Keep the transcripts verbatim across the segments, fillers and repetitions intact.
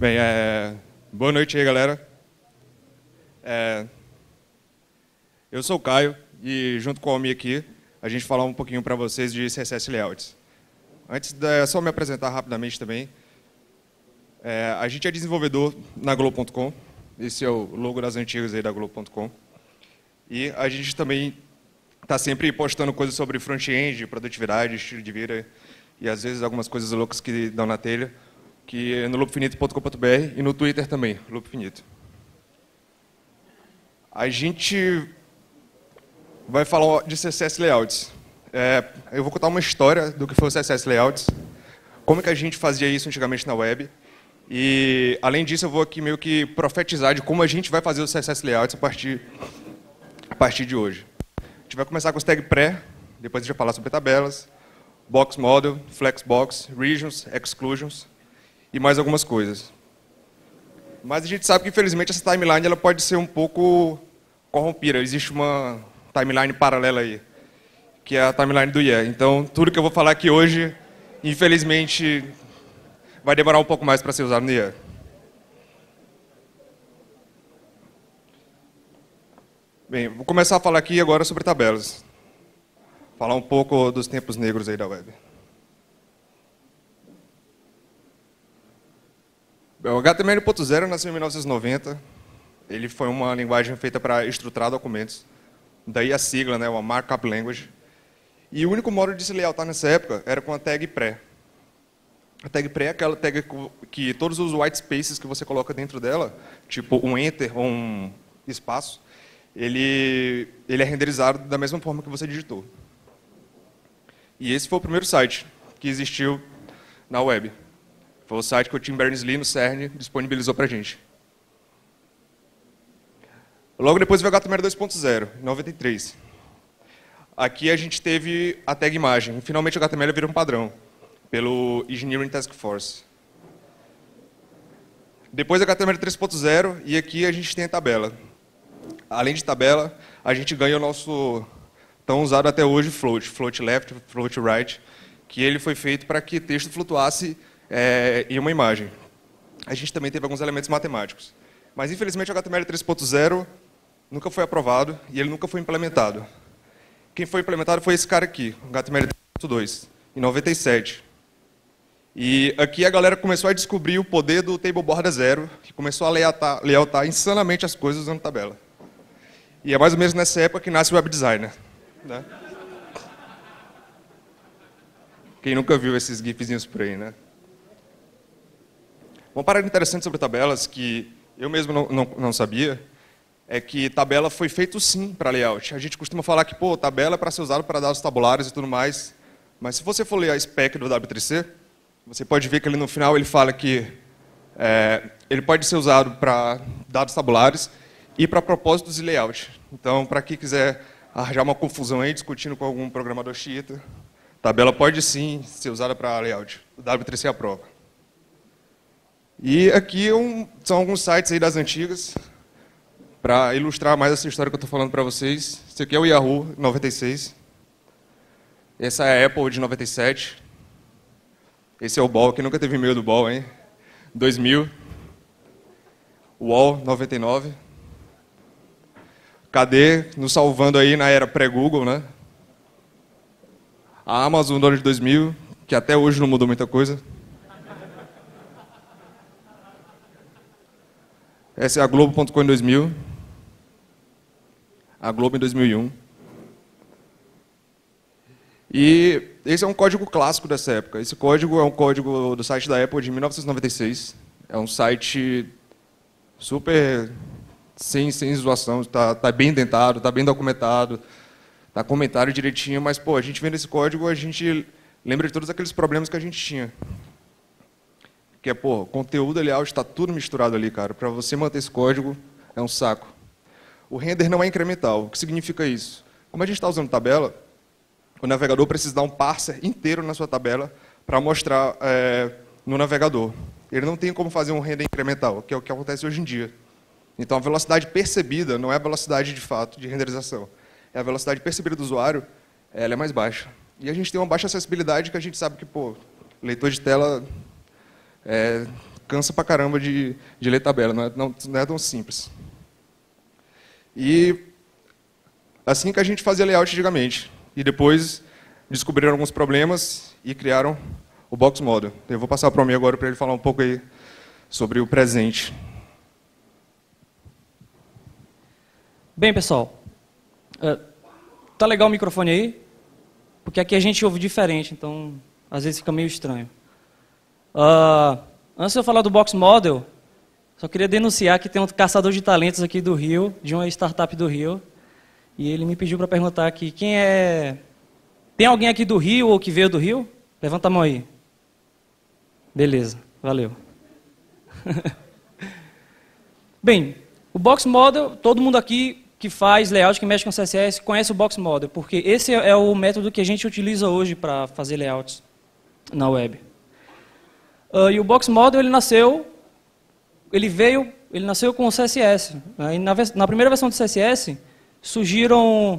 Bem, é... boa noite aí, galera. É... Eu sou o Caio e, junto com a Almi aqui, a gente falar um pouquinho para vocês de C S S Layouts. Antes, de... é só me apresentar rapidamente também. É... A gente é desenvolvedor na Globo ponto com. Esse é o logo das antigas aí da Globo ponto com. E a gente também está sempre postando coisas sobre front-end, produtividade, estilo de vida e, às vezes, algumas coisas loucas que dão na telha, que é no loop finito ponto com ponto br e no Twitter também, Loop Finito. A gente vai falar de C S S Layouts. É, eu vou contar uma história do que foi o C S S Layouts, como é que a gente fazia isso antigamente na web, e, além disso, eu vou aqui meio que profetizar de como a gente vai fazer o C S S Layouts a partir, a partir de hoje. A gente vai começar com os tag pré, depois a gente vai falar sobre tabelas, box model, flexbox, regions, exclusions, e mais algumas coisas. Mas a gente sabe que, infelizmente, essa timeline ela pode ser um pouco corrompida. Existe uma timeline paralela aí, que é a timeline do I E. Então, tudo que eu vou falar aqui hoje, infelizmente, vai demorar um pouco mais para ser usado no I E. Bem, vou começar a falar aqui agora sobre tabelas. Falar um pouco dos tempos negros aí da web. O H T M L ponto zero nasceu em mil novecentos e noventa. Ele foi uma linguagem feita para estruturar documentos. Daí a sigla, né, uma Markup Language. E o único modo de se layoutar nessa época era com a tag pré. A tag pré é aquela tag que todos os white spaces que você coloca dentro dela, tipo um enter ou um espaço, ele, ele é renderizado da mesma forma que você digitou. E esse foi o primeiro site que existiu na web. Foi o site que o Tim Berners-Lee, no CERN, disponibilizou para a gente. Logo depois veio o H T M L dois ponto zero, em noventa e três. Aqui a gente teve a tag imagem. Finalmente o H T M L virou um padrão, pelo Engineering Task Force. Depois o H T M L três ponto zero, e aqui a gente tem a tabela. Além de tabela, a gente ganha o nosso tão usado até hoje float, float left, float right, que ele foi feito para que texto flutuasse É, em uma imagem. A gente também teve alguns elementos matemáticos. Mas, infelizmente, o H T M L três ponto zero nunca foi aprovado e ele nunca foi implementado. Quem foi implementado foi esse cara aqui, o H T M L três ponto dois, em noventa e sete. E aqui a galera começou a descobrir o poder do table borda zero, que começou a layoutar, layoutar insanamente as coisas usando tabela. E é mais ou menos nessa época que nasce o web designer, né? Quem nunca viu esses gifzinhos por aí, né? Uma parada interessante sobre tabelas, que eu mesmo não, não, não sabia, é que tabela foi feito sim para layout. A gente costuma falar que, pô, tabela é para ser usado para dados tabulares e tudo mais, mas se você for ler a spec do W três C, você pode ver que ali no final ele fala que é, ele pode ser usado para dados tabulares e para propósitos de layout. Então, para quem quiser arranjar uma confusão aí, discutindo com algum programador xiita, tabela pode sim ser usada para layout. O W três C aprova. E aqui um, são alguns sites aí das antigas, para ilustrar mais essa história que eu estou falando para vocês. Esse aqui é o Yahoo, noventa e seis. Essa é a Apple, de noventa e sete. Esse é o Ball, quem nunca teve e-mail do Ball, hein? dois mil. O Wall, noventa e nove. Cadê? Nos salvando aí na era pré-Google, né? A Amazon, do ano de dois mil, que até hoje não mudou muita coisa. Essa é a Globo ponto com em dois mil. A Globo em dois mil e um. E esse é um código clássico dessa época. Esse código é um código do site da Apple de mil novecentos e noventa e seis. É um site super sem, sem zoação. Está tá bem indentado, está bem documentado, está comentário direitinho. Mas, pô, a gente vendo esse código, a gente lembra de todos aqueles problemas que a gente tinha. Que é, pô, conteúdo e layout está tudo misturado ali, cara. Para você manter esse código, é um saco. O render não é incremental. O que significa isso? Como a gente está usando tabela, o navegador precisa dar um parser inteiro na sua tabela para mostrar é, no navegador. Ele não tem como fazer um render incremental, que é o que acontece hoje em dia. Então, a velocidade percebida não é a velocidade de fato de renderização. É a velocidade percebida do usuário, ela é mais baixa. E a gente tem uma baixa acessibilidade que a gente sabe que, pô, leitor de tela... É, cansa pra caramba de, de ler tabela, não é, não, não é tão simples. E assim que a gente fazia layout antigamente. E depois descobriram alguns problemas e criaram o Box Model. Eu vou passar para o meu agora para ele falar um pouco aí sobre o presente. Bem, pessoal, uh, tá legal o microfone aí? Porque aqui a gente ouve diferente, então às vezes fica meio estranho. Uh, antes de eu falar do Box Model, só queria denunciar que tem um caçador de talentos aqui do Rio, de uma startup do Rio, e ele me pediu para perguntar aqui, quem é... Tem alguém aqui do Rio ou que veio do Rio? Levanta a mão aí. Beleza, valeu. Bem, o Box Model, todo mundo aqui que faz layout, que mexe com C S S, conhece o Box Model, porque esse é o método que a gente utiliza hoje para fazer layouts na web. Uh, e o Box Model, ele nasceu, ele veio, ele nasceu com o C S S. Né? E na, na primeira versão do C S S, surgiram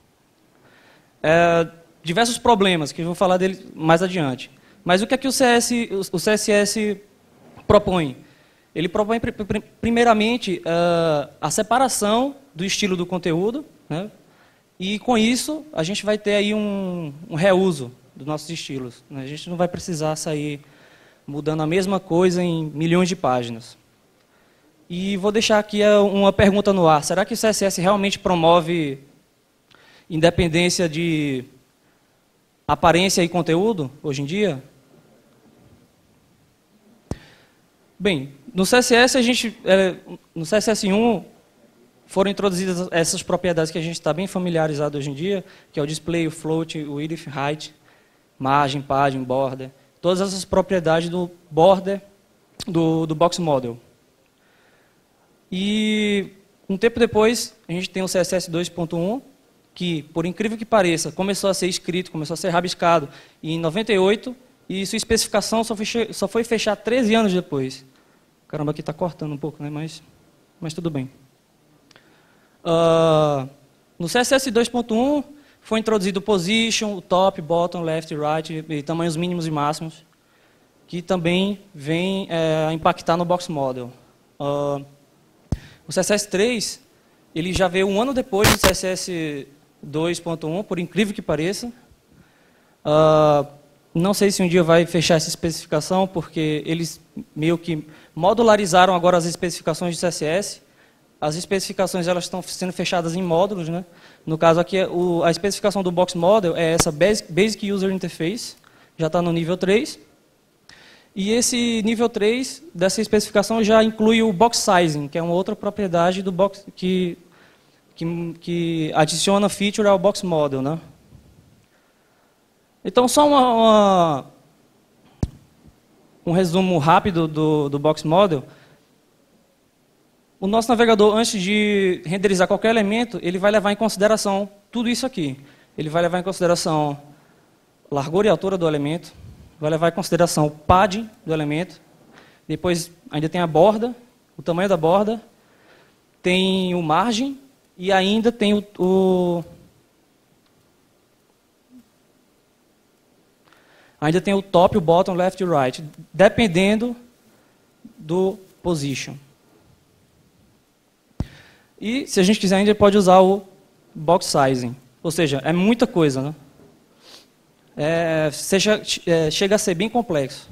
é, diversos problemas, que eu vou falar dele mais adiante. Mas o que é que o, C S, o C S S propõe? Ele propõe, primeiramente, uh, a separação do estilo do conteúdo, né? E, com isso, a gente vai ter aí um, um reuso dos nossos estilos. Né? A gente não vai precisar sair mudando a mesma coisa em milhões de páginas. E vou deixar aqui uma pergunta no ar. Será que o C S S realmente promove independência de aparência e conteúdo, hoje em dia? Bem, no C S S, a gente, é, no C S S um, foram introduzidas essas propriedades que a gente está bem familiarizado hoje em dia, que é o display, o float, o width, height, margem, padding, border. Todas essas propriedades do border do, do Box Model. E um tempo depois, a gente tem o C S S dois ponto um, que, por incrível que pareça, começou a ser escrito, começou a ser rabiscado em noventa e oito, e sua especificação só foi, só foi fechar treze anos depois. Caramba, aqui está cortando um pouco, né? mas, mas tudo bem. Uh, no C S S dois ponto um, foi introduzido o position, o top, bottom, left, right, e tamanhos mínimos e máximos, que também vem é, a impactar no Box Model. Uh, o C S S três, ele já veio um ano depois do C S S dois ponto um, por incrível que pareça. Uh, não sei se um dia vai fechar essa especificação, porque eles meio que modularizaram agora as especificações de C S S. As especificações elas estão sendo fechadas em módulos, né? No caso aqui, o, a especificação do Box Model é essa Basic User Interface, já está no nível três. E esse nível três dessa especificação já inclui o Box Sizing, que é uma outra propriedade do box que, que, que adiciona feature ao Box Model, né? Então, só uma, uma, um resumo rápido do, do Box Model. O nosso navegador, antes de renderizar qualquer elemento, ele vai levar em consideração tudo isso aqui. Ele vai levar em consideração largura e altura do elemento, vai levar em consideração o padding do elemento, depois ainda tem a borda, o tamanho da borda, tem o margem e ainda tem o, o ainda tem o top, o bottom, left e right, dependendo do position. E, se a gente quiser, ainda pode usar o box sizing. Ou seja, é muita coisa, né? É, seja, é, chega a ser bem complexo.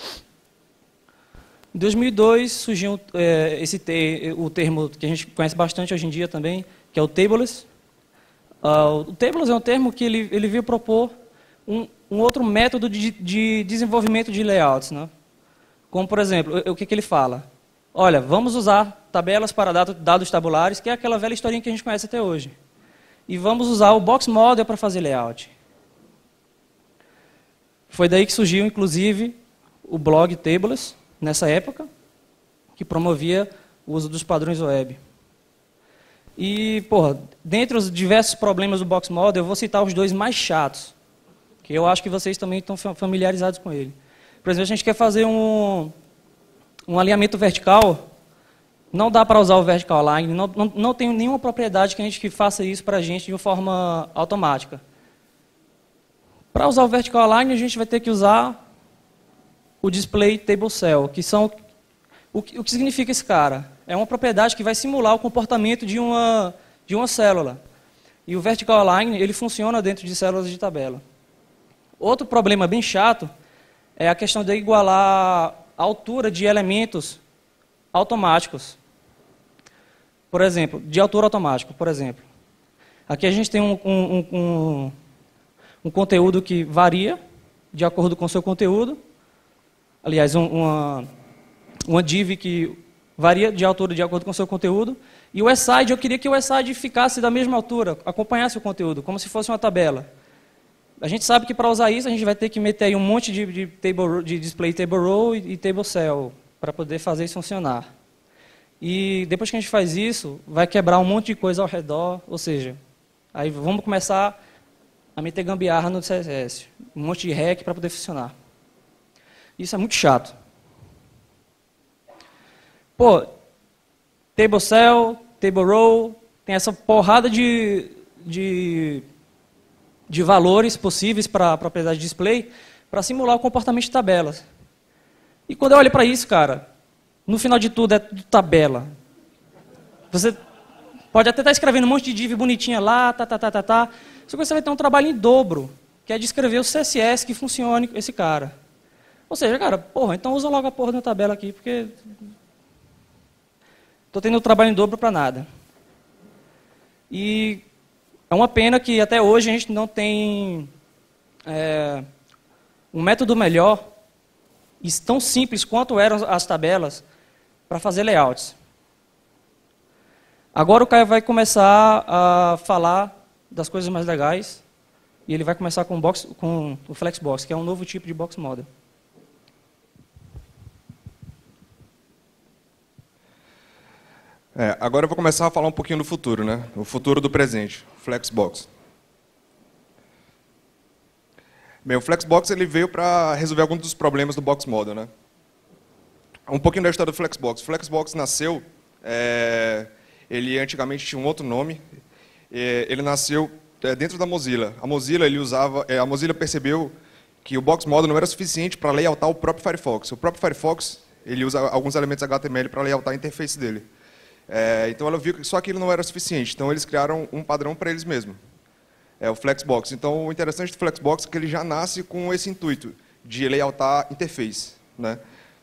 Em dois mil e dois surgiu é, esse te, o termo que a gente conhece bastante hoje em dia também, que é o tableless. Uh, o tableless é um termo que ele, ele veio propor um, um outro método de, de desenvolvimento de layouts, né? Como, por exemplo, o, o que, que ele fala? Olha, vamos usar tabelas para dados tabulares, que é aquela velha historinha que a gente conhece até hoje. E vamos usar o Box Model para fazer layout. Foi daí que surgiu, inclusive, o blog Tableless, nessa época, que promovia o uso dos padrões web. E, porra, dentre os diversos problemas do Box Model, eu vou citar os dois mais chatos, que eu acho que vocês também estão familiarizados com ele. Por exemplo, a gente quer fazer um... Um alinhamento vertical, não dá para usar o vertical align, não, não, não tem nenhuma propriedade que a gente que faça isso para a gente de uma forma automática. Para usar o vertical align, a gente vai ter que usar o display table cell, que são O que, o que significa esse cara? É uma propriedade que vai simular o comportamento de uma, de uma célula. E o Vertical Align, ele funciona dentro de células de tabela. Outro problema bem chato é a questão de igualar a altura de elementos automáticos. Por exemplo, de autor automático, por exemplo. Aqui a gente tem um, um, um, um conteúdo que varia de acordo com o seu conteúdo. Aliás, um, uma, uma div que varia de altura de acordo com o seu conteúdo. E o aside, eu queria que o aside ficasse da mesma altura, acompanhasse o conteúdo, como se fosse uma tabela. A gente sabe que para usar isso a gente vai ter que meter aí um monte de, de, table, de display table row e, e table cell para poder fazer isso funcionar. E depois que a gente faz isso, vai quebrar um monte de coisa ao redor, ou seja, aí vamos começar a meter gambiarra no C S S, um monte de hack para poder funcionar. Isso é muito chato. Pô, table cell, table row, tem essa porrada de, de, de valores possíveis para a propriedade de display para simular o comportamento de tabelas. E quando eu olho para isso, cara, no final de tudo é tudo tabela. Você pode até estar escrevendo um monte de div bonitinha lá, tá, tá, tá, tá, tá. Só que você vai ter um trabalho em dobro, que é de escrever o C S S que funcione esse cara. Ou seja, cara, porra, então usa logo a porra da tabela aqui, porque estou tendo trabalho em dobro para nada. E é uma pena que até hoje a gente não tem é, um método melhor e tão simples quanto eram as tabelas para fazer layouts. Agora o Caio vai começar a falar das coisas mais legais e ele vai começar com o, box, com o Flexbox, que é um novo tipo de box model. É, agora eu vou começar a falar um pouquinho do futuro, né? O futuro do presente, Flexbox. Bem, o Flexbox ele veio para resolver alguns dos problemas do box model, né? Um pouquinho da história do Flexbox. O Flexbox nasceu, é, ele antigamente tinha um outro nome. É, ele nasceu é, dentro da Mozilla. A Mozilla ele usava, é, a Mozilla percebeu que o box model não era suficiente para layoutar o próprio Firefox. O próprio Firefox ele usa alguns elementos H T M L para layoutar a interface dele. É, então ela viu que só aquilo não era suficiente. Então eles criaram um padrão para eles mesmos. É o Flexbox. Então, o interessante do Flexbox é que ele já nasce com esse intuito de layoutar interface, né?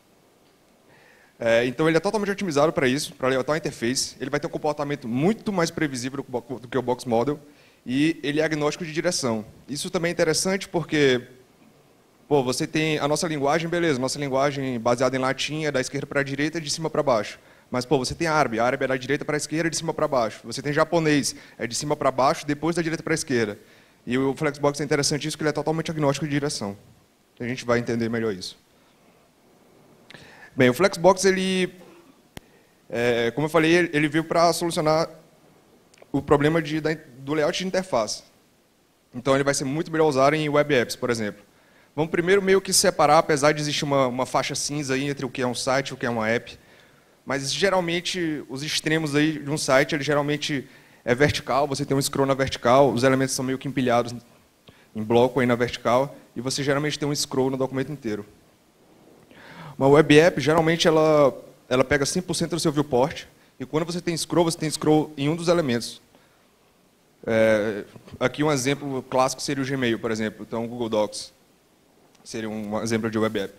É, então, ele é totalmente otimizado para isso, para layoutar a interface. Ele vai ter um comportamento muito mais previsível do que o Box Model e ele é agnóstico de direção. Isso também é interessante porque, pô, você tem a nossa linguagem, beleza, nossa linguagem baseada em latim é da esquerda para a direita e de cima para baixo. Mas, pô, você tem árabe, a árabe é da direita para a esquerda e de cima para baixo. Você tem japonês, é de cima para baixo, depois da direita para a esquerda. E o Flexbox é interessante isso, que ele é totalmente agnóstico de direção. A gente vai entender melhor isso. Bem, o Flexbox, ele, é, como eu falei, ele veio para solucionar o problema de, do layout de interface. Então, ele vai ser muito melhor usado em web apps, por exemplo. Vamos primeiro meio que separar, apesar de existir uma, uma faixa cinza aí entre o que é um site e o que é uma app. Mas, geralmente, os extremos aí de um site, ele geralmente é vertical, você tem um scroll na vertical, os elementos são meio que empilhados em bloco aí na vertical, e você geralmente tem um scroll no documento inteiro. Uma web app, geralmente, ela, ela pega cem por cento do seu viewport, e quando você tem scroll, você tem scroll em um dos elementos. É, aqui um exemplo clássico seria o Gmail, por exemplo, então o Google Docs seria um exemplo de web app.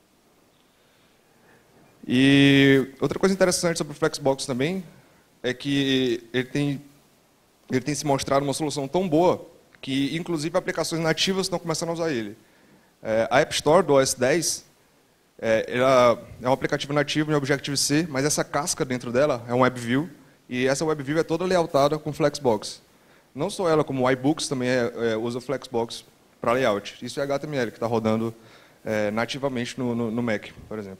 E outra coisa interessante sobre o Flexbox também é que ele tem, ele tem se mostrado uma solução tão boa que, inclusive, aplicações nativas estão começando a usar ele. É, a App Store do O S dez é, ela é um aplicativo nativo em Objective-C, mas essa casca dentro dela é um WebView, e essa WebView é toda layoutada com Flexbox. Não só ela, como o iBooks também é, é, usa o Flexbox para layout. Isso é H T M L, que está rodando é, nativamente no, no, no Mac, por exemplo.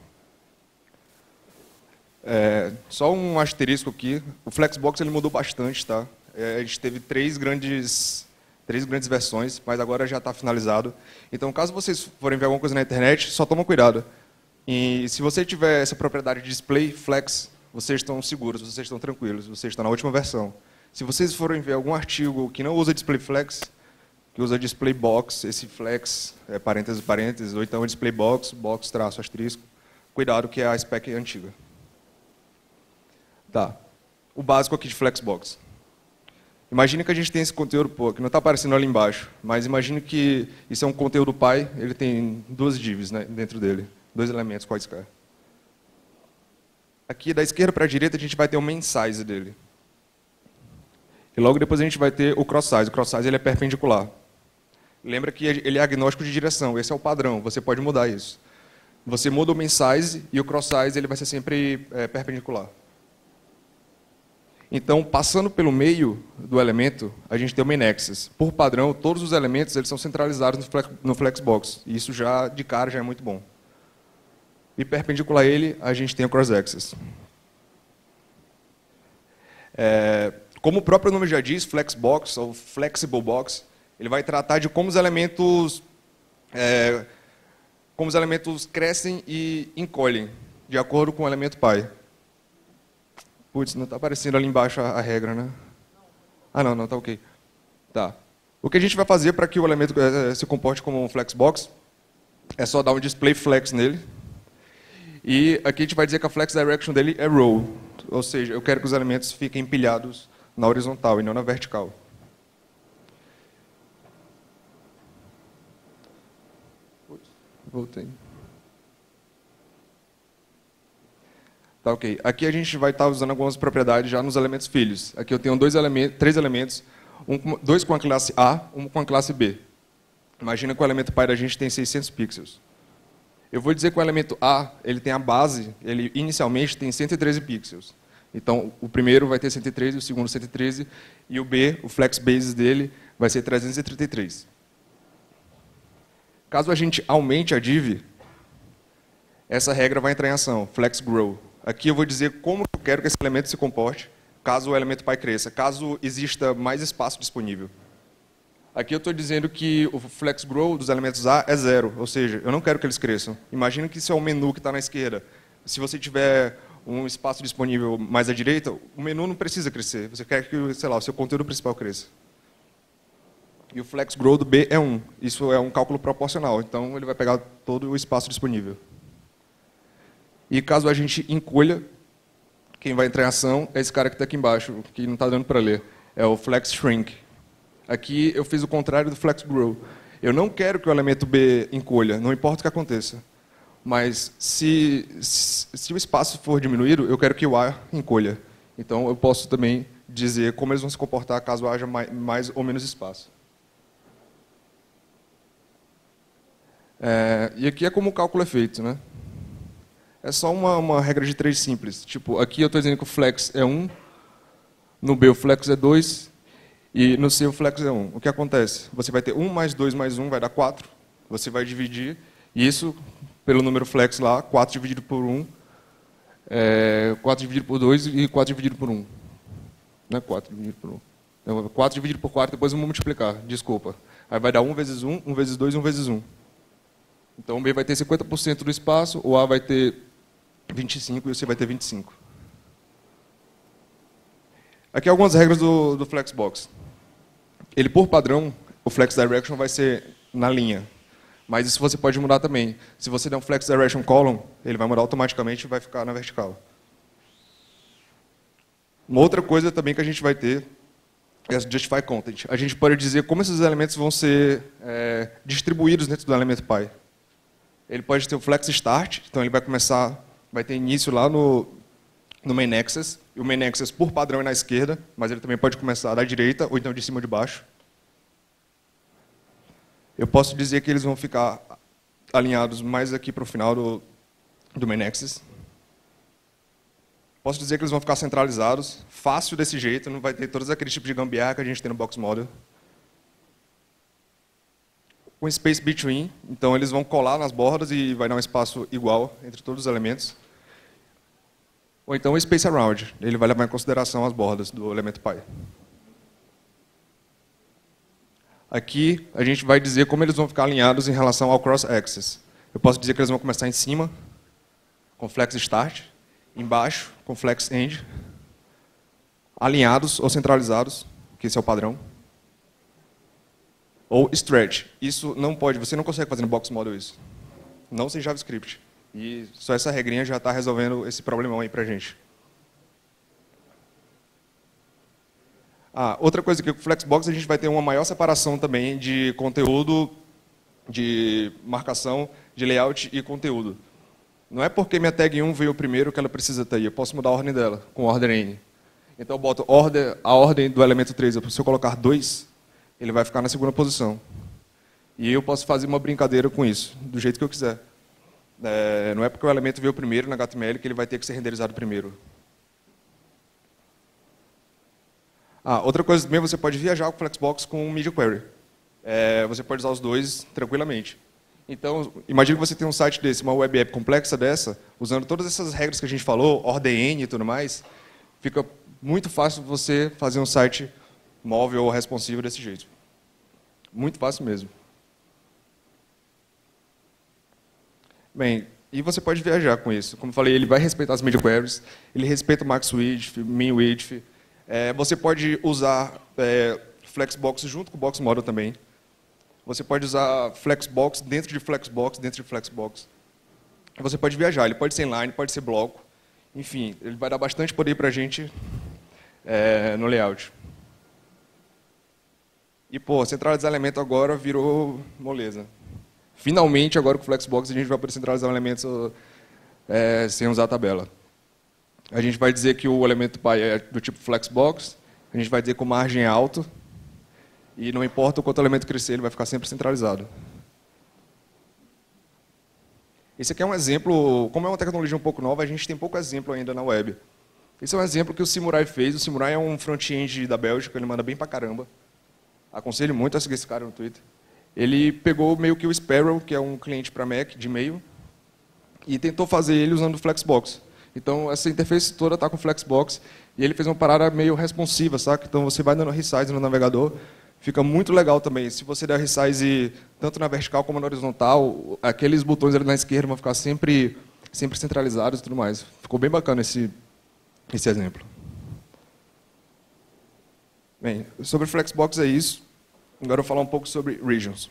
É, só um asterisco aqui, o Flexbox ele mudou bastante, tá? É, a gente teve três grandes, três grandes versões, mas agora já está finalizado. Então, caso vocês forem ver alguma coisa na internet, só toma cuidado. E se você tiver essa propriedade de display flex, vocês estão seguros, vocês estão tranquilos, vocês estão na última versão. Se vocês forem ver algum artigo que não usa display flex, que usa display box, esse flex, é, parênteses, parênteses, ou então display box, box, traço, asterisco, Cuidado, que é a spec antiga. Tá. O básico aqui de Flexbox. Imagine que a gente tem esse conteúdo, pô, que não está aparecendo ali embaixo, mas imagine que isso é um conteúdo pai, ele tem duas divs, né, dentro dele, dois elementos quaisquer. Aqui, da esquerda para a direita, a gente vai ter o main size dele. E logo depois a gente vai ter o cross size. O cross size ele é perpendicular. Lembra que ele é agnóstico de direção, esse é o padrão, você pode mudar isso. Você muda o main size e o cross size ele vai ser sempre é, perpendicular. Então, passando pelo meio do elemento, a gente tem o main axis. Por padrão, todos os elementos eles são centralizados no Flexbox. E isso já, de cara, já é muito bom. E perpendicular a ele, a gente tem o cross axis. É, como o próprio nome já diz, Flexbox, ou Flexible Box, ele vai tratar de como os elementos, é, como os elementos crescem e encolhem, de acordo com o elemento pai. Putz, não está aparecendo ali embaixo a, a regra, né? Ah, não, não, está ok. Tá. O que a gente vai fazer para que o elemento é, se comporte como um flexbox é só dar um display flex nele. E aqui a gente vai dizer que a flex direction dele é row. Ou seja, eu quero que os elementos fiquem empilhados na horizontal e não na vertical. Putz, voltei. Tá, ok. Aqui a gente vai estar usando algumas propriedades já nos elementos filhos. Aqui eu tenho dois elementos, três elementos, um, dois com a classe A, um com a classe B. Imagina que o elemento pai da gente tem seiscentos pixels. Eu vou dizer que o elemento A, ele tem a base, ele inicialmente tem cento e treze pixels. Então, o primeiro vai ter cento e treze, o segundo cento e treze, e o B, o flex basis dele, vai ser trezentos e trinta e três. Caso a gente aumente a div, essa regra vai entrar em ação, flex grow. Aqui eu vou dizer como eu quero que esse elemento se comporte, caso o elemento pai cresça, caso exista mais espaço disponível. Aqui eu estou dizendo que o flex grow dos elementos A é zero, ou seja, eu não quero que eles cresçam. Imagina que isso é o menu que está na esquerda. Se você tiver um espaço disponível mais à direita, o menu não precisa crescer. Você quer que, sei lá, o seu conteúdo principal cresça. E o flex grow do B é um. Isso é um cálculo proporcional, então ele vai pegar todo o espaço disponível. E caso a gente encolha, quem vai entrar em ação é esse cara que está aqui embaixo, que não está dando para ler. É o flex shrink. Aqui eu fiz o contrário do flex grow. Eu não quero que o elemento B encolha, não importa o que aconteça. Mas se, se, se o espaço for diminuído, eu quero que o A encolha. Então eu posso também dizer como eles vão se comportar caso haja mais, mais ou menos espaço. É, e aqui é como o cálculo é feito, né? É só uma, uma regra de três simples. Tipo, aqui eu estou dizendo que o flex é um, no B o flex é dois, e no C o flex é um. O que acontece? Você vai ter um mais dois mais um, vai dar quatro. Você vai dividir isso pelo número flex lá, quatro dividido por um, é, quatro dividido por dois e quatro dividido por um. Não é quatro dividido por um. Não, quatro dividido por quatro, depois vamos multiplicar, desculpa. Aí vai dar um vezes um, um vezes dois, um vezes um. Então o B vai ter cinquenta por cento do espaço, o A vai ter vinte e cinco e o C vai ter vinte e cinco. Aqui algumas regras do, do Flexbox. Ele, por padrão, o Flex Direction vai ser na linha. Mas isso você pode mudar também. Se você der um Flex Direction Column, ele vai mudar automaticamente e vai ficar na vertical. Uma outra coisa também que a gente vai ter é Justify Content. A gente pode dizer como esses elementos vão ser é, distribuídos dentro do elemento pai. Ele pode ter o Flex Start, então ele vai começar, vai ter início lá no, no Main Access. E o Main Access, por padrão, é na esquerda, mas ele também pode começar da direita ou então de cima ou de baixo. Eu posso dizer que eles vão ficar alinhados mais aqui para o final do, do Main Access. Posso dizer que eles vão ficar centralizados, fácil desse jeito, não vai ter todos aqueles tipos de gambiarra que a gente tem no Box Model. Com Space Between, então eles vão colar nas bordas e vai dar um espaço igual entre todos os elementos. Ou então o Space Around, ele vai levar em consideração as bordas do elemento pai. Aqui a gente vai dizer como eles vão ficar alinhados em relação ao cross-axis. Eu posso dizer que eles vão começar em cima, com Flex Start, embaixo, com Flex End, alinhados ou centralizados, que esse é o padrão. Ou Stretch. Isso não pode, você não consegue fazer no Box Model isso. Não sem JavaScript. E só essa regrinha já está resolvendo esse problemão aí para a gente. Ah, outra coisa que com o Flexbox a gente vai ter uma maior separação também de conteúdo, de marcação, de layout e conteúdo. Não é porque minha tag um veio primeiro que ela precisa estar aí. Eu posso mudar a ordem dela com order N. Então eu boto order, a ordem do elemento três. Se eu colocar dois, ele vai ficar na segunda posição. E eu posso fazer uma brincadeira com isso, do jeito que eu quiser. É, não é porque o elemento veio primeiro na H T M L que ele vai ter que ser renderizado primeiro. Ah, outra coisa também, você pode viajar com o Flexbox com o Media Query. É, você pode usar os dois tranquilamente. Então, imagine que você tem um site desse, uma web app complexa dessa, usando todas essas regras que a gente falou, ordem N e tudo mais, fica muito fácil você fazer um site móvel ou responsivo desse jeito. Muito fácil mesmo. Bem, e você pode viajar com isso. Como eu falei, ele vai respeitar as media queries, ele respeita o max width, min width. É, você pode usar é, Flexbox junto com o Box Model também. Você pode usar Flexbox dentro de Flexbox, dentro de Flexbox. Você pode viajar, ele pode ser inline, pode ser bloco. Enfim, ele vai dar bastante poder para a gente é, no layout. E, pô, centralizar elemento agora virou moleza. Finalmente, agora com o Flexbox, a gente vai poder centralizar elementos é, sem usar a tabela. A gente vai dizer que o elemento pai é do tipo Flexbox, a gente vai dizer com margem alto, e não importa o quanto o elemento crescer, ele vai ficar sempre centralizado. Esse aqui é um exemplo, como é uma tecnologia um pouco nova, a gente tem pouco exemplo ainda na web. Esse é um exemplo que o Samurai fez. O Samurai é um front-end da Bélgica, ele manda bem pra caramba. Aconselho muito a seguir esse cara no Twitter. Ele pegou meio que o Sparrow, que é um cliente para Mac de e-mail, e tentou fazer ele usando o Flexbox. Então, essa interface toda está com o Flexbox, e ele fez uma parada meio responsiva, saca? Então, você vai dando resize no navegador, fica muito legal também. Se você der resize tanto na vertical como na horizontal, aqueles botões ali na esquerda vão ficar sempre, sempre centralizados e tudo mais. Ficou bem bacana esse, esse exemplo. Bem, sobre o Flexbox é isso. Agora eu vou falar um pouco sobre regions.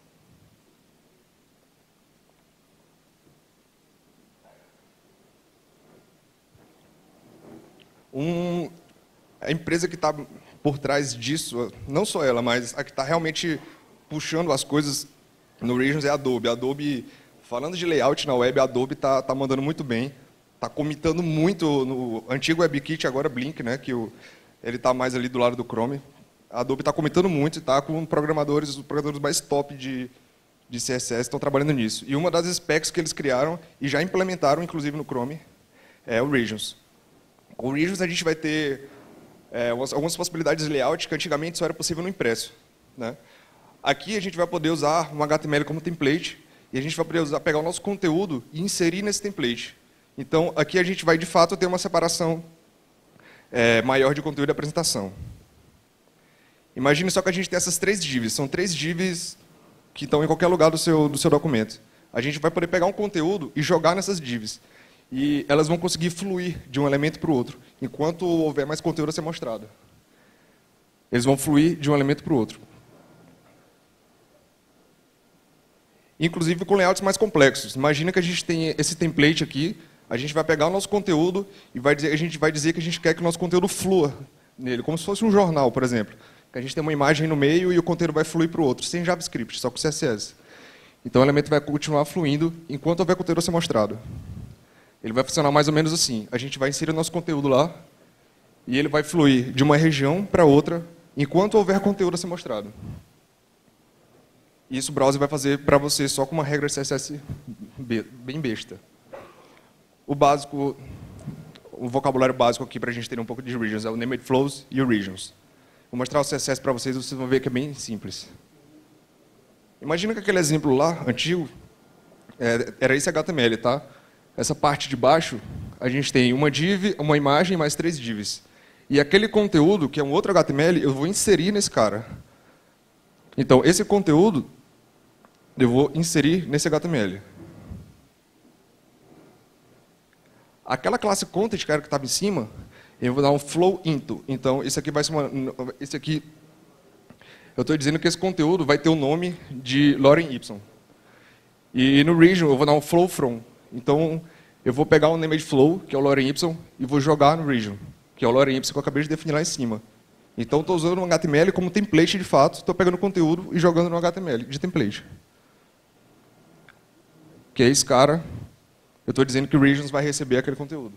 Um, a empresa que está por trás disso, não só ela, mas a que está realmente puxando as coisas no Regions é a Adobe. A Adobe, falando de layout na web, a Adobe está tá mandando muito bem, está comitando muito no antigo WebKit, agora Blink, né, que o, ele está mais ali do lado do Chrome. A Adobe está comentando muito e está com programadores, os programadores mais top de, de C S S estão trabalhando nisso. E uma das specs que eles criaram e já implementaram, inclusive no Chrome, é o Regions. Com o Regions a gente vai ter é, algumas possibilidades de layout que antigamente só era possível no impresso, né? Aqui a gente vai poder usar um H T M L como template e a gente vai poder usar, pegar o nosso conteúdo e inserir nesse template. Então, aqui a gente vai, de fato, ter uma separação é, maior de conteúdo e apresentação. Imagine só que a gente tem essas três divs. São três divs que estão em qualquer lugar do seu, do seu documento. A gente vai poder pegar um conteúdo e jogar nessas divs. E elas vão conseguir fluir de um elemento para o outro, enquanto houver mais conteúdo a ser mostrado. Eles vão fluir de um elemento para o outro. Inclusive com layouts mais complexos. Imagina que a gente tem esse template aqui, a gente vai pegar o nosso conteúdo e vai dizer, a gente vai dizer que a gente quer que o nosso conteúdo flua nele, como se fosse um jornal, por exemplo. Que a gente tem uma imagem no meio e o conteúdo vai fluir para o outro, sem JavaScript, só com C S S. Então o elemento vai continuar fluindo enquanto houver conteúdo a ser mostrado. Ele vai funcionar mais ou menos assim. A gente vai inserir o nosso conteúdo lá e ele vai fluir de uma região para outra enquanto houver conteúdo a ser mostrado. Isso o browser vai fazer para você só com uma regra C S S bem besta. O básico, o vocabulário básico aqui para a gente ter um pouco de regions é o named flows e o regions. Vou mostrar o C S S para vocês, vocês vão ver que é bem simples. Imagina que aquele exemplo lá, antigo, era esse H T M L, tá? Essa parte de baixo, a gente tem uma div, uma imagem, mais três divs. E aquele conteúdo, que é um outro H T M L, eu vou inserir nesse cara. Então, esse conteúdo, eu vou inserir nesse H T M L. Aquela classe content, cara, que estava em cima, eu vou dar um flow into. Então, esse aqui vai ser uma... Esse aqui, eu estou dizendo que esse conteúdo vai ter o nome de lorem Y. E no region, eu vou dar um flow from. Então, eu vou pegar um named flow, que é o lorem ipsum, e vou jogar no region, que é o lorem ipsum que eu acabei de definir lá em cima. Então, estou usando o H T M L como template de fato, estou pegando conteúdo e jogando no H T M L de template. Que é esse cara, eu estou dizendo que o regions vai receber aquele conteúdo.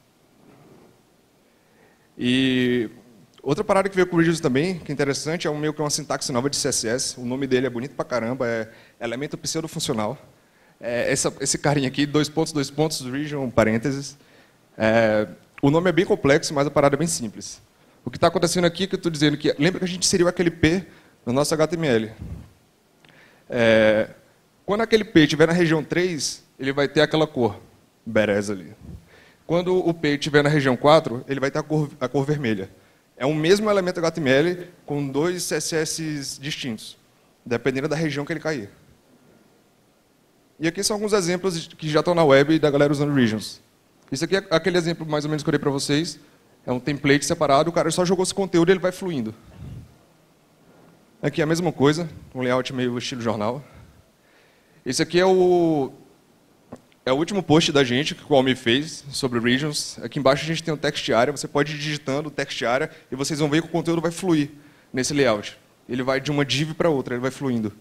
E outra parada que veio com o regions também, que é interessante, é um meio que uma sintaxe nova de C S S. O nome dele é bonito pra caramba, é elemento pseudofuncional. É essa, esse carinha aqui, dois pontos, dois pontos, region, parênteses. É, o nome é bem complexo, mas a parada é bem simples. O que está acontecendo aqui é que eu estou dizendo que... Lembra que a gente inseriu aquele P no nosso H T M L. É, quando aquele P estiver na região três, ele vai ter aquela cor, bereza ali. Quando o P estiver na região quatro, ele vai ter a cor, a cor vermelha. É o mesmo elemento H T M L com dois C S S distintos, dependendo da região que ele cair. E aqui são alguns exemplos que já estão na web da galera usando regions. Isso aqui é aquele exemplo mais ou menos que eu dei para vocês. É um template separado, o cara só jogou esse conteúdo e ele vai fluindo. Aqui é a mesma coisa, um layout meio estilo jornal. Esse aqui é o, é o último post da gente, que o Almi fez, sobre regions. Aqui embaixo a gente tem o text area, você pode ir digitando o text area e vocês vão ver que o conteúdo vai fluir nesse layout. Ele vai de uma div para outra, ele vai fluindo.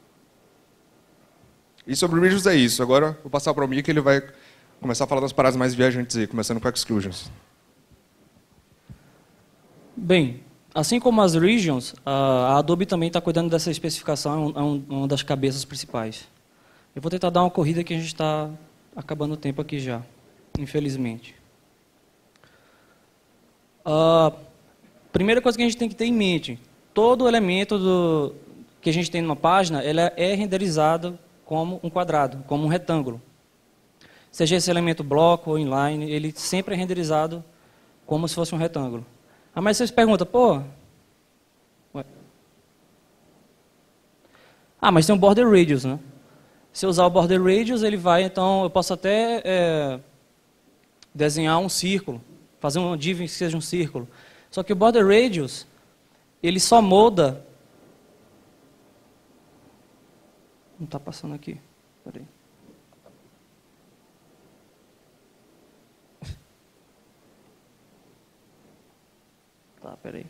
E sobre regions é isso. Agora vou passar para o Almi, que ele vai começar a falar das paradas mais viajantes aí, começando com exclusions. Bem, assim como as regions, a Adobe também está cuidando dessa especificação, é um, uma das cabeças principais. Eu vou tentar dar uma corrida que a gente está acabando o tempo aqui já, infelizmente. A primeira coisa que a gente tem que ter em mente, todo elemento do, que a gente tem numa página, ele é renderizado como um quadrado, como um retângulo. Seja esse elemento bloco ou inline, ele sempre é renderizado como se fosse um retângulo. Ah, mas vocês perguntam, pô... Ué. Ah, mas tem um border radius, né? Se eu usar o border radius, ele vai, então, eu posso até é, desenhar um círculo, fazer um div que seja um círculo. Só que o border radius, ele só molda... Não está passando aqui. Peraí. Tá, peraí.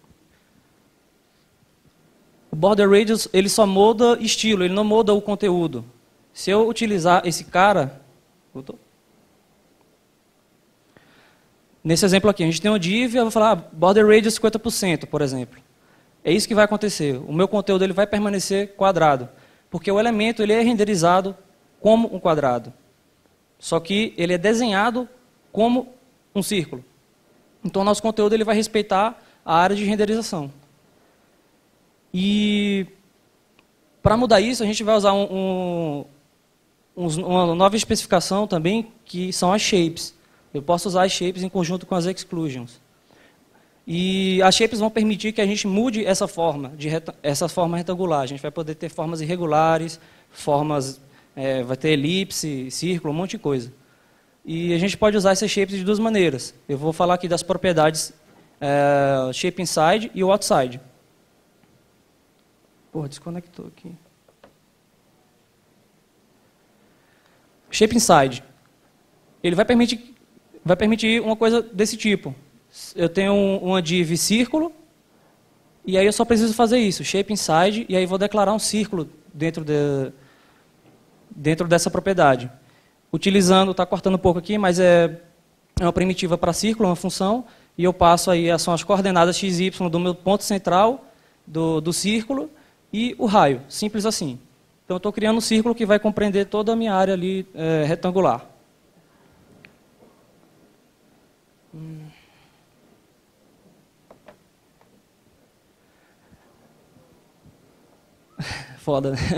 O border radius, ele só molda estilo, ele não molda o conteúdo. Se eu utilizar esse cara... Voltou? Nesse exemplo aqui, a gente tem um div, eu vou falar ah, border radius cinquenta por cento, por exemplo. É isso que vai acontecer. O meu conteúdo ele vai permanecer quadrado. Porque o elemento ele é renderizado como um quadrado. Só que ele é desenhado como um círculo. Então, o nosso conteúdo ele vai respeitar a área de renderização. E, para mudar isso, a gente vai usar um, um, uma nova especificação também, que são as shapes. Eu posso usar as shapes em conjunto com as exclusions. E as shapes vão permitir que a gente mude essa forma, de reta, essa forma retangular. A gente vai poder ter formas irregulares, formas, é, vai ter elipse, círculo, um monte de coisa. E a gente pode usar essas shapes de duas maneiras. Eu vou falar aqui das propriedades é, shape inside e o outside. Porra, desconectou aqui. Shape inside. Ele vai permitir, vai permitir uma coisa desse tipo. Eu tenho uma div círculo, e aí eu só preciso fazer isso, shape inside, e aí vou declarar um círculo dentro, de, dentro dessa propriedade. Utilizando, está cortando um pouco aqui, mas é, é uma primitiva para círculo, uma função, e eu passo aí, são as coordenadas x y do meu ponto central do, do círculo e o raio, simples assim. Então eu estou criando um círculo que vai compreender toda a minha área ali é, retangular. Hum. Foda, né?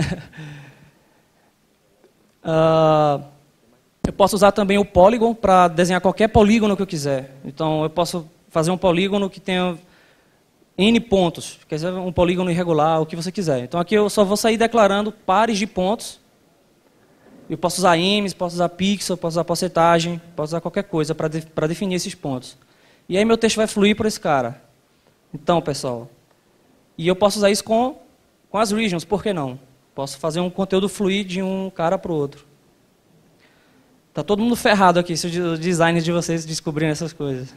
uh, eu posso usar também o Polygon para desenhar qualquer polígono que eu quiser. Então, eu posso fazer um polígono que tenha N pontos, quer dizer, um polígono irregular, o que você quiser. Então, aqui eu só vou sair declarando pares de pontos. Eu posso usar ems, posso usar pixel, posso usar porcentagem, posso usar qualquer coisa para de, para definir esses pontos. E aí meu texto vai fluir por esse cara. Então, pessoal, e eu posso usar isso com... Com as regions, por que não? Posso fazer um conteúdo fluir de um cara para o outro. Tá todo mundo ferrado aqui se os designers de vocês descobrirem essas coisas.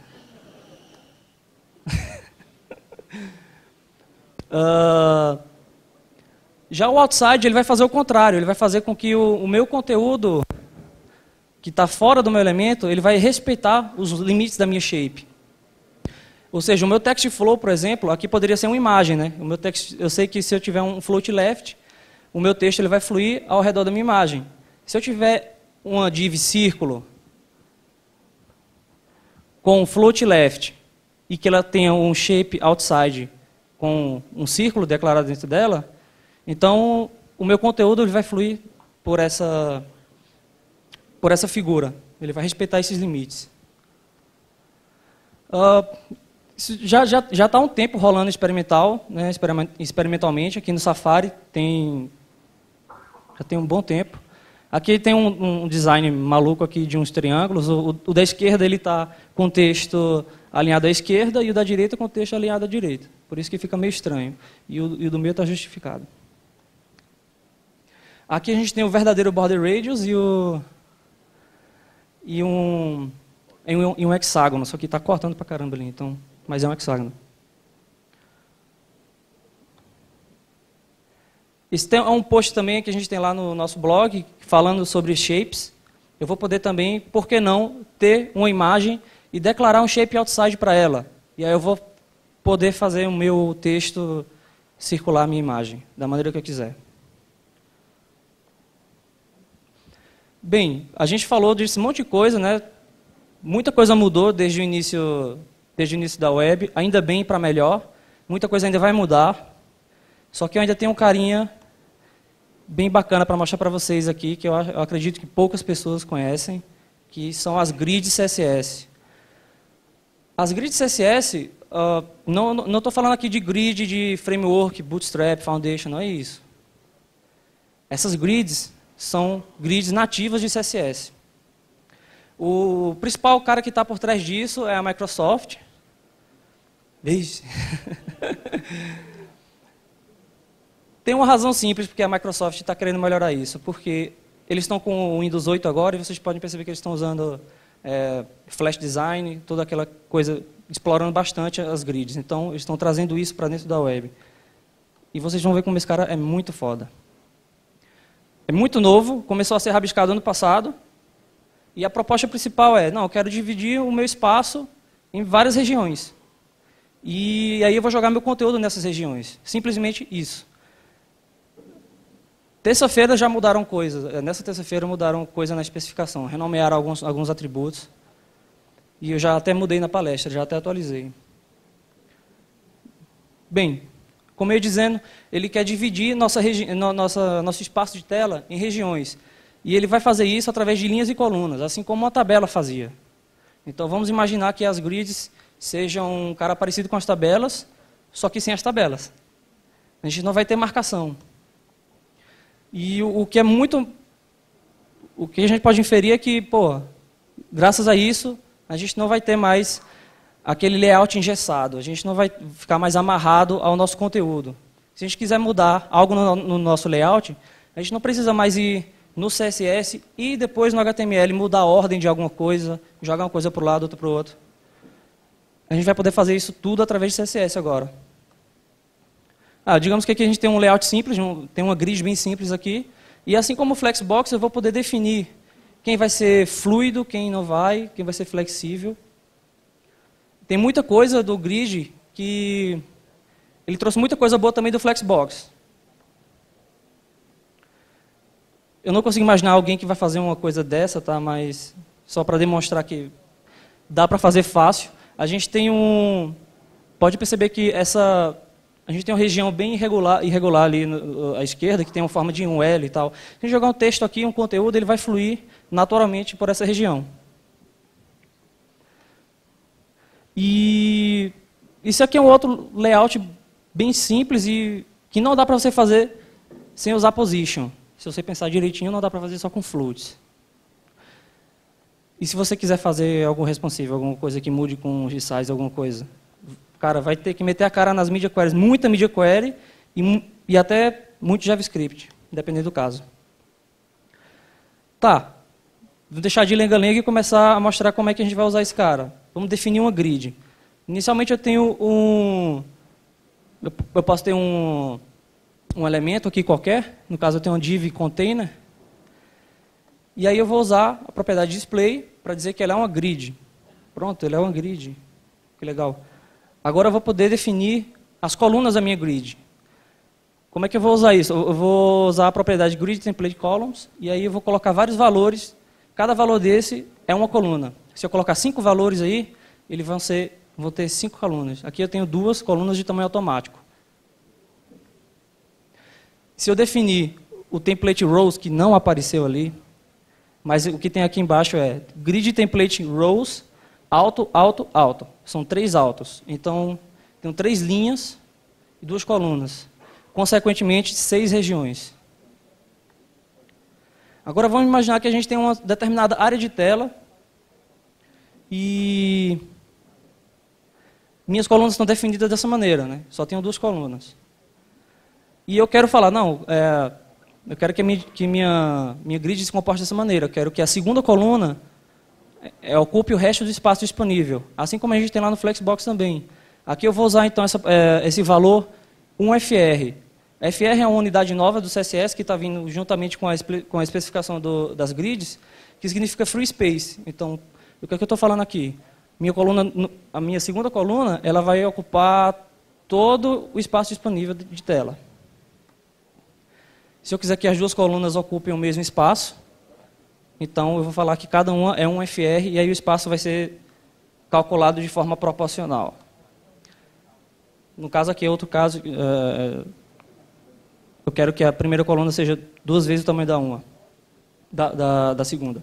uh, já o outside ele vai fazer o contrário, ele vai fazer com que o, o meu conteúdo que está fora do meu elemento, ele vai respeitar os limites da minha shape. Ou seja, o meu text flow, por exemplo, aqui poderia ser uma imagem, né? O meu text, eu sei que se eu tiver um float left, o meu texto ele vai fluir ao redor da minha imagem. Se eu tiver uma div círculo com float left e que ela tenha um shape outside com um círculo declarado dentro dela, então o meu conteúdo ele vai fluir por essa por essa figura. Ele vai respeitar esses limites. Uh, isso já já já está há um tempo rolando experimental, né, experimentalmente aqui no Safari tem já tem um bom tempo. Aqui tem um, um design maluco aqui de uns triângulos. O, o da esquerda ele está com o texto alinhado à esquerda e o da direita com o texto alinhado à direita. Por isso que fica meio estranho. E o, e o do meio está justificado. Aqui a gente tem o verdadeiro border radius e o e um e um, e um hexágono. Só que está cortando pra caramba ali, então, mas é um hexágono. Esse é um post também que a gente tem lá no nosso blog, falando sobre shapes. Eu vou poder também, por que não, ter uma imagem e declarar um shape outside para ela. E aí eu vou poder fazer o meu texto circular a minha imagem, da maneira que eu quiser. Bem, a gente falou desse monte de coisa, né? Muita coisa mudou desde o início, desde o início da web, ainda bem para melhor. Muita coisa ainda vai mudar. Só que eu ainda tenho um carinha bem bacana para mostrar para vocês aqui, que eu, eu acredito que poucas pessoas conhecem, que são as grids C S S. As grids C S S, uh, não estou falando aqui de grid de framework, Bootstrap, Foundation, não é isso. Essas grids são grids nativas de C S S. O principal cara que está por trás disso é a Microsoft. Beijo. Tem uma razão simples porque a Microsoft está querendo melhorar isso, porque eles estão com o Windows oito agora e vocês podem perceber que eles estão usando é, Flash Design, toda aquela coisa, explorando bastante as grids. Então, eles estão trazendo isso para dentro da web. E vocês vão ver como esse cara é muito foda. É muito novo, começou a ser rabiscado ano passado, e a proposta principal é, não, eu quero dividir o meu espaço em várias regiões. E aí eu vou jogar meu conteúdo nessas regiões. Simplesmente isso. Terça-feira já mudaram coisas. Nessa terça-feira mudaram coisa na especificação. Renomearam alguns, alguns atributos. E eu já até mudei na palestra, já até atualizei. Bem, como eu ia dizendo, ele quer dividir nossa regi no, nossa, nosso espaço de tela em regiões. E ele vai fazer isso através de linhas e colunas, assim como uma tabela fazia. Então vamos imaginar que as grids sejam um cara parecido com as tabelas, só que sem as tabelas. A gente não vai ter marcação. E o, o que é muito... O que a gente pode inferir é que, pô, graças a isso, a gente não vai ter mais aquele layout engessado. A gente não vai ficar mais amarrado ao nosso conteúdo. Se a gente quiser mudar algo no, no nosso layout, a gente não precisa mais ir no C S S e depois no H T M L mudar a ordem de alguma coisa, jogar uma coisa para o lado, outra para o outro. A gente vai poder fazer isso tudo através de C S S agora. Ah, digamos que aqui a gente tem um layout simples, um, tem uma grid bem simples aqui, e assim como o Flexbox eu vou poder definir quem vai ser fluido, quem não vai, quem vai ser flexível. Tem muita coisa do grid que... Ele trouxe muita coisa boa também do Flexbox. Eu não consigo imaginar alguém que vai fazer uma coisa dessa, tá? Mas só para demonstrar que dá para fazer fácil. A gente tem um... Pode perceber que essa... A gente tem uma região bem irregular, irregular ali no, à esquerda, que tem uma forma de um L e tal. Se a gente jogar um texto aqui, um conteúdo, ele vai fluir naturalmente por essa região. E isso aqui é um outro layout bem simples e que não dá para você fazer sem usar position. Se você pensar direitinho, não dá para fazer só com floats. E se você quiser fazer algo responsive, alguma coisa que mude com resize, alguma coisa, cara, vai ter que meter a cara nas media queries, muita media query e, e até muito JavaScript, dependendo do caso. Tá, vou deixar de lenga-lenga e começar a mostrar como é que a gente vai usar esse cara. Vamos definir uma grid. Inicialmente eu tenho um... Eu posso ter um, um elemento aqui qualquer. No caso eu tenho um div container. E aí eu vou usar a propriedade display para dizer que ela é uma grid. Pronto, ela é uma grid. Que legal. Agora eu vou poder definir as colunas da minha grid. Como é que eu vou usar isso? Eu vou usar a propriedade grid template columns, e aí eu vou colocar vários valores. Cada valor desse é uma coluna. Se eu colocar cinco valores aí, eles vão ser, vão ter cinco colunas. Aqui eu tenho duas colunas de tamanho automático. Se eu definir o template rows, que não apareceu ali, mas o que tem aqui embaixo é grid template rows, alto, alto, alto. São três altos. Então, tenho três linhas e duas colunas. Consequentemente, seis regiões. Agora vamos imaginar que a gente tem uma determinada área de tela e minhas colunas estão definidas dessa maneira, né? Só tenho duas colunas. E eu quero falar, não, é, eu quero que, a minha, que minha, minha grid se comporte dessa maneira. Eu quero que a segunda coluna é, ocupe o resto do espaço disponível, assim como a gente tem lá no Flexbox também. Aqui eu vou usar então essa, é, esse valor um F R. F R é uma unidade nova do C S S que está vindo juntamente com a, com a especificação do, das grids, que significa free space. Então, o que, é que eu estou falando aqui? Minha coluna, a minha segunda coluna, ela vai ocupar todo o espaço disponível de, de tela. Se eu quiser que as duas colunas ocupem o mesmo espaço, então eu vou falar que cada uma é um F R e aí o espaço vai ser calculado de forma proporcional. No caso aqui, outro caso, uh, eu quero que a primeira coluna seja duas vezes o tamanho da uma, da, da, da segunda.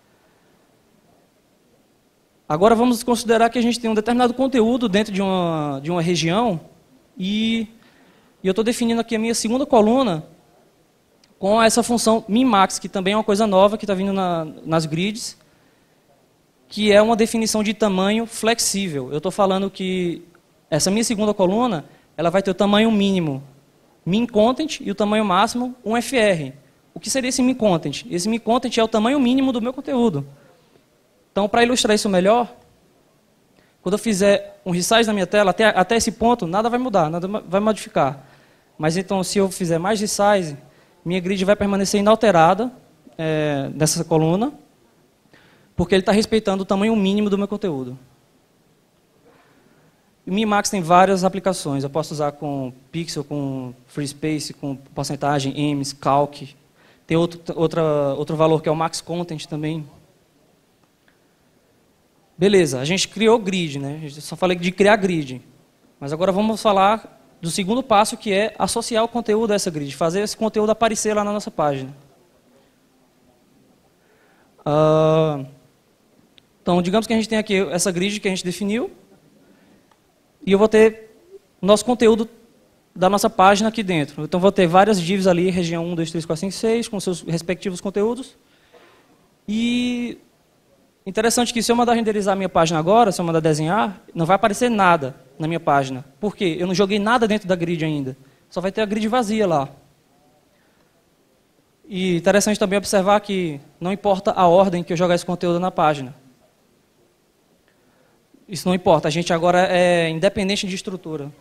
Agora vamos considerar que a gente tem um determinado conteúdo dentro de uma, de uma região e, e eu estou definindo aqui a minha segunda coluna com essa função min-max, que também é uma coisa nova que está vindo na, nas grids, que é uma definição de tamanho flexível. Eu estou falando que essa minha segunda coluna, ela vai ter o tamanho mínimo min content e o tamanho máximo um F R. O que seria esse min content? Esse min content é o tamanho mínimo do meu conteúdo. Então, para ilustrar isso melhor, quando eu fizer um resize na minha tela, até, até esse ponto, nada vai mudar, nada vai modificar. Mas então, se eu fizer mais resize, minha grid vai permanecer inalterada é, nessa coluna, porque ele está respeitando o tamanho mínimo do meu conteúdo. O min-max tem várias aplicações. Eu posso usar com pixel, com free space, com porcentagem, ems, calc. Tem outro, outra, outro valor que é o max content também. Beleza, a gente criou grid, né? Eu só falei de criar grid. Mas agora vamos falar do segundo passo, que é associar o conteúdo a essa grid, fazer esse conteúdo aparecer lá na nossa página. Uh, então, digamos que a gente tem aqui essa grid que a gente definiu, e eu vou ter o nosso conteúdo da nossa página aqui dentro. Então, vou ter várias divs ali, região um, dois, três, quatro, cinco, seis, com seus respectivos conteúdos. E interessante que se eu mandar renderizar a minha página agora, se eu mandar desenhar, não vai aparecer nada na minha página. Por quê? Eu não joguei nada dentro da grid ainda. Só vai ter a grid vazia lá. E interessante também observar que não importa a ordem que eu jogar esse conteúdo na página. Isso não importa, a gente agora é independente de estrutura.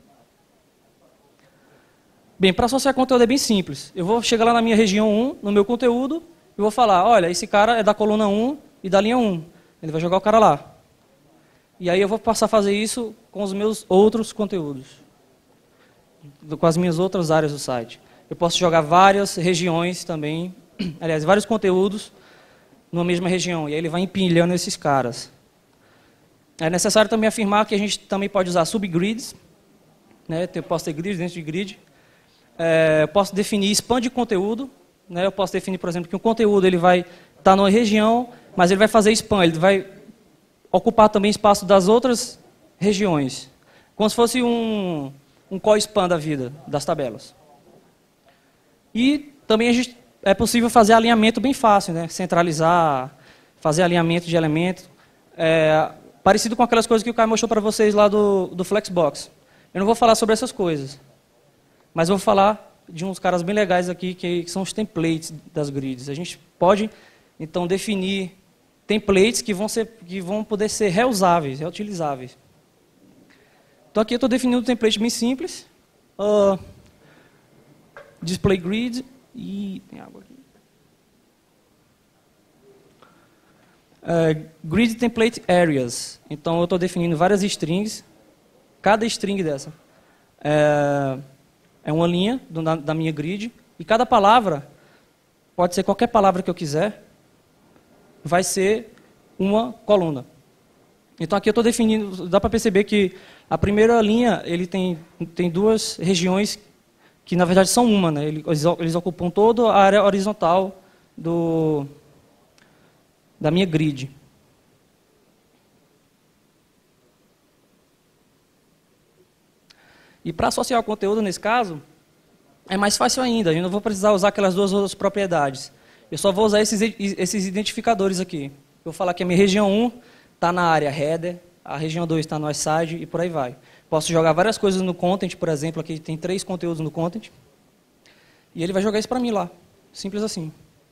Bem, para associar conteúdo é bem simples. Eu vou chegar lá na minha região um, no meu conteúdo, e vou falar, olha, esse cara é da coluna um e da linha um. Ele vai jogar o cara lá. E aí eu vou passar a fazer isso com os meus outros conteúdos. Com as minhas outras áreas do site. Eu posso jogar várias regiões também, aliás, vários conteúdos numa mesma região. E aí ele vai empilhando esses caras. É necessário também afirmar que a gente também pode usar subgrids, né? Eu posso ter grids dentro de grid. É, eu posso definir span de conteúdo, né? Eu posso definir, por exemplo, que o conteúdo ele vai estar numa região, mas ele vai fazer span, ele vai ocupar também espaço das outras regiões, como se fosse um, um co-span da vida, das tabelas. E também a gente, é possível fazer alinhamento bem fácil, né? Centralizar, fazer alinhamento de elementos. É, Parecido com aquelas coisas que o Caio mostrou para vocês lá do, do Flexbox. Eu não vou falar sobre essas coisas, mas vou falar de uns caras bem legais aqui, que, que são os templates das grids. A gente pode Então, definir templates que vão, ser, que vão poder ser reusáveis, reutilizáveis. Então, aqui eu estou definindo um template bem simples. Uh, display grid e... tem água aqui. Uh, grid template areas. Então, eu estou definindo várias strings. Cada string dessa é, é uma linha do, da, da minha grid. E cada palavra, pode ser qualquer palavra que eu quiser, vai ser uma coluna. Então, aqui eu estou definindo, dá para perceber que a primeira linha ele tem, tem duas regiões que, na verdade, são uma. Né? Eles, eles ocupam toda a área horizontal do, da minha grid. E para associar o conteúdo, nesse caso, é mais fácil ainda. Eu não vou precisar usar aquelas duas outras propriedades. Eu só vou usar esses, esses identificadores aqui. Eu vou falar que a minha região um está na área header, a região dois está no side e por aí vai. Posso jogar várias coisas no content, por exemplo, aqui tem três conteúdos no content. E ele vai jogar isso para mim lá. Simples assim.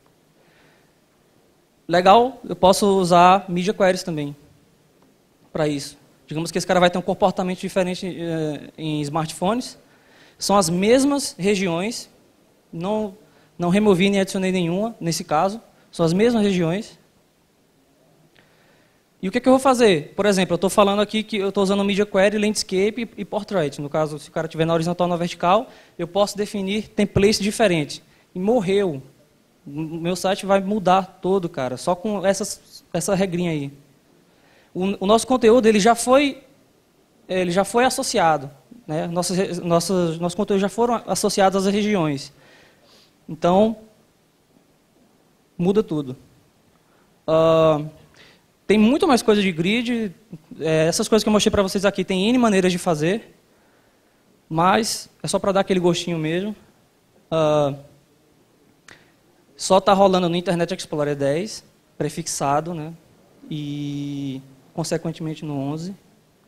Legal, eu posso usar media queries também para isso. Digamos que esse cara vai ter um comportamento diferente eh, em smartphones. São as mesmas regiões, não, não removi nem adicionei nenhuma nesse caso. São as mesmas regiões. E o que, é que eu vou fazer? Por exemplo, eu estou falando aqui que eu estou usando Media Query, Landscape e Portrait. No caso, se o cara estiver na horizontal ou na vertical, eu posso definir templates diferentes. E morreu. O meu site vai mudar todo, cara, só com essas, essa regrinha aí. O, o nosso conteúdo ele já foi, ele já foi associado. Né? Nossos, nossos, nossos conteúdos já foram associados às regiões. Então, muda tudo. Uh, tem muito mais coisa de grid. É, essas coisas que eu mostrei para vocês aqui, tem N maneiras de fazer. Mas é só para dar aquele gostinho mesmo. Uh, só está rolando no Internet Explorer dez, prefixado, né? E, consequentemente, no onze.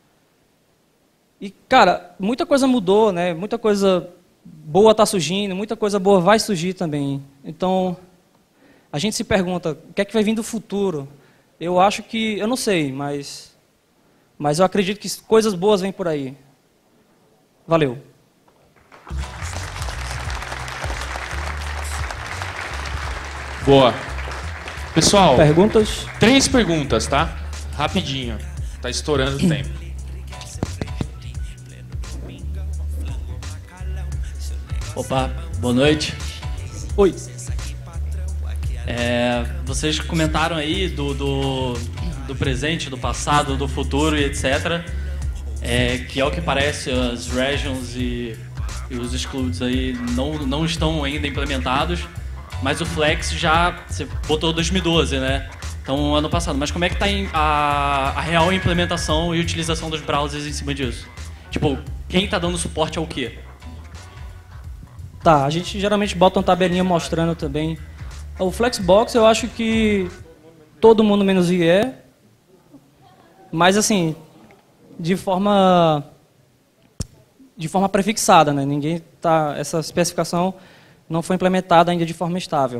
E, cara, muita coisa mudou, né? Muita coisa boa está surgindo, muita coisa boa vai surgir também. Então, a gente se pergunta, o que é que vai vir do futuro? Eu acho que, eu não sei, mas, mas eu acredito que coisas boas vêm por aí. Valeu. Boa. Pessoal, perguntas? Três perguntas, tá? Rapidinho. Tá estourando o tempo. Opa, boa noite. Oi. É, vocês comentaram aí do, do, do presente, do passado, do futuro e etcétera. É, que ao que parece as regions e, e os excludes aí não, não estão ainda implementados, mas o Flex já, você botou dois mil e doze, né? Então, ano passado. Mas como é que está a, a real implementação e utilização dos browsers em cima disso? Tipo, quem está dando suporte ao quê? Tá, a gente geralmente bota uma tabelinha mostrando também. O Flexbox eu acho que todo mundo menos I E, mas assim, de forma de forma prefixada, né? Ninguém tá, essa especificação não foi implementada ainda de forma estável.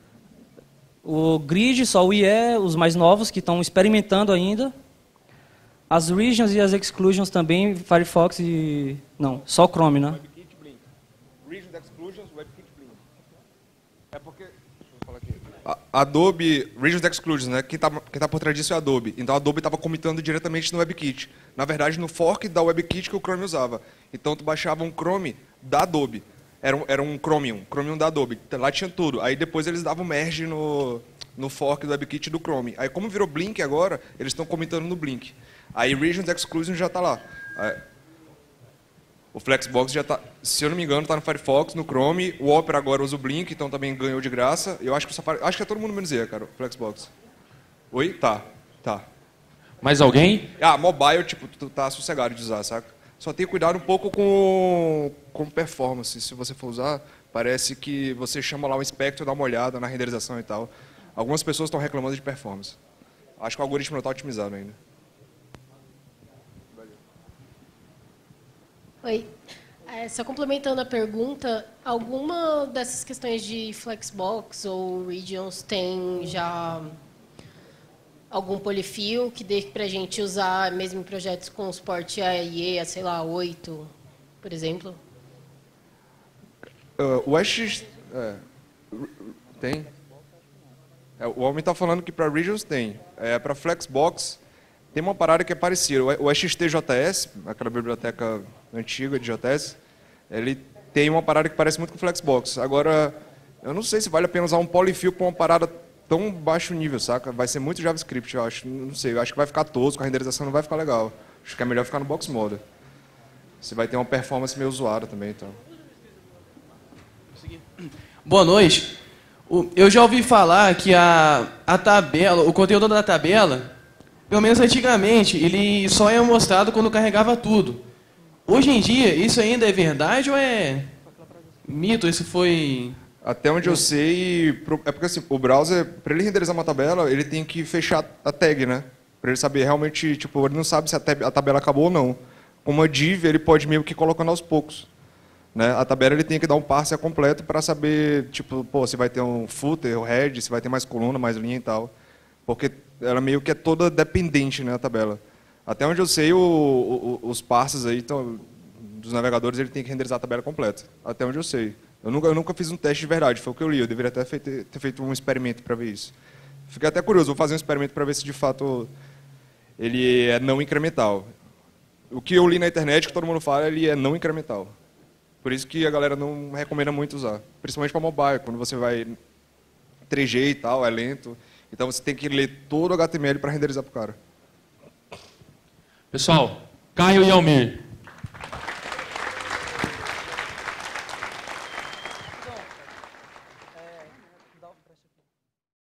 O Grid, só o I E, os mais novos que estão experimentando ainda. As regions e as exclusions também, Firefox e... não, só o Chrome, né? WebKit, Blink. Regions, exclusions, WebKit, Blink. É porque... Deixa eu falar aqui. A Adobe, Regions Exclusions, né? Quem está quem tá por trás disso é a Adobe. Então a Adobe estava comitando diretamente no WebKit. Na verdade, no fork da WebKit que o Chrome usava. Então tu baixava um Chrome da Adobe. Era um, era um Chromium, Chromium da Adobe. Lá tinha tudo. Aí depois eles davam merge no, no fork do WebKit do Chrome. Aí como virou Blink agora, eles estão comitando no Blink. Aí Regions Exclusion já está lá. Aí, o Flexbox já está, se eu não me engano, está no Firefox, no Chrome. O Opera agora usa o Blink, então também ganhou de graça. Eu acho que o Safari, acho que é todo mundo menos I E, cara, o Flexbox. Oi? Tá, tá. Mais alguém? Ah, mobile, tipo, tu tá sossegado de usar, saca? Só tem cuidado um pouco com, com performance. Se você for usar, parece que você chama lá o inspector, dá uma olhada na renderização e tal. Algumas pessoas estão reclamando de performance. Acho que o algoritmo não está otimizado ainda. Oi. É, só complementando a pergunta, alguma dessas questões de Flexbox ou Regions tem já algum polyfill que dê para a gente usar mesmo em projetos com suporte a I E A, sei lá, oito, por exemplo? Uh, o X... É, tem. É, o homem está falando que para Regions tem. É, para Flexbox tem uma parada que é parecida. O X T J S, aquela biblioteca antiga de J S, ele tem uma parada que parece muito com Flexbox. Agora, eu não sei se vale a pena usar um polyfill com uma parada tão baixo nível, saca? Vai ser muito JavaScript, eu acho. Não sei, eu acho que vai ficar tosco, a renderização não vai ficar legal. Acho que é melhor ficar no box model. Você vai ter uma performance meio zoada também, então. Boa noite. Eu já ouvi falar que a, a tabela, o conteúdo da tabela, pelo menos antigamente, ele só é mostrado quando carregava tudo. Hoje em dia, isso ainda é verdade ou é mito? Isso foi... Até onde eu sei, é porque assim, o browser, para ele renderizar uma tabela, ele tem que fechar a tag, né? Para ele saber realmente, tipo, ele não sabe se a, tab a tabela acabou ou não. Com uma div, ele pode meio que ir colocando aos poucos. Né? A tabela ele tem que dar um parser completo para saber, tipo, pô, se vai ter um footer, um head, se vai ter mais coluna, mais linha e tal. Porque ela meio que é toda dependente, né, a tabela. Até onde eu sei, o, o, os parsers aí, então, dos navegadores, ele tem que renderizar a tabela completa. Até onde eu sei. Eu nunca, eu nunca fiz um teste de verdade, foi o que eu li. Eu deveria até feito, ter feito um experimento para ver isso. Fiquei até curioso, vou fazer um experimento para ver se de fato ele é não incremental. O que eu li na internet, que todo mundo fala, ele é não incremental. Por isso que a galera não recomenda muito usar. Principalmente para mobile, quando você vai três G e tal, é lento. Então você tem que ler todo o H T M L para renderizar para o cara. Pessoal, Caio e Almir.